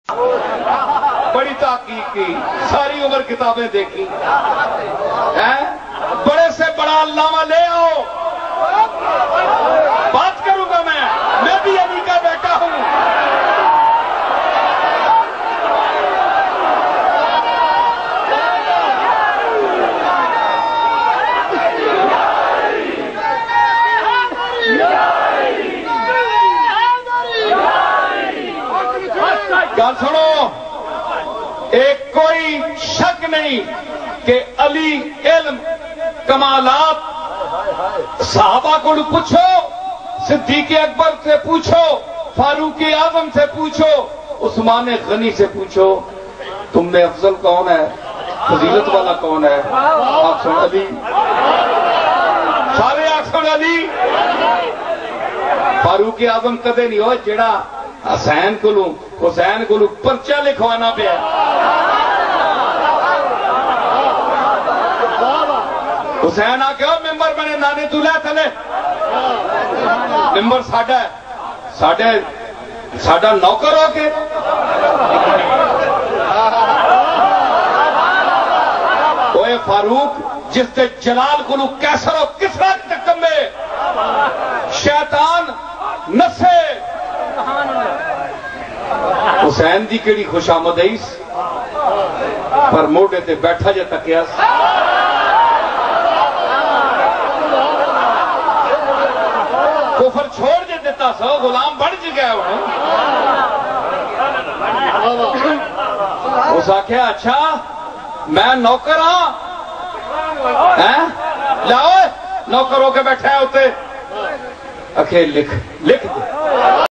بڑی تحقیق کی، ساری عمر کتابیں دیکھی، بڑے سے بڑا علامہ لے آؤ، بات کروں گا میں بھی علی کا بیٹا ہوں۔ گل سنو، ایک کوئی شک نہیں کہ علی علم کمالات صحابہ کو پوچھو، صدیق اکبر سے پوچھو، فاروق اعظم سے پوچھو، عثمان غنی سے پوچھو، تم میں افضل کون ہے، فضیلت والا کون ہے؟ آپ سن علی، سارے آپ سن علی۔ فاروق اعظم کدے نہیں ہو جڑا حسین کو پرچہ لکھوانا پیا۔ حسین آ کے ممبر بنے نانے تو لے تھلے، ممبر ساڈا نوکر ہو کے اوے فاروق جس تے جلال کو کیسر و کسرا تکمے شیطان نسے، حسین دی کیڑی خوش آمد آئیس پر موڑے تے بیٹھا جا تکیاس۔ کفر چھوڑ جے دیتا سو، غلام بڑھ جی گیا ہوں۔ اس آکھیا اچھا میں نوکر ہاں، لاؤ نوکر ہو کے بیٹھا ہے ہوتے، اکھے لکھ دے۔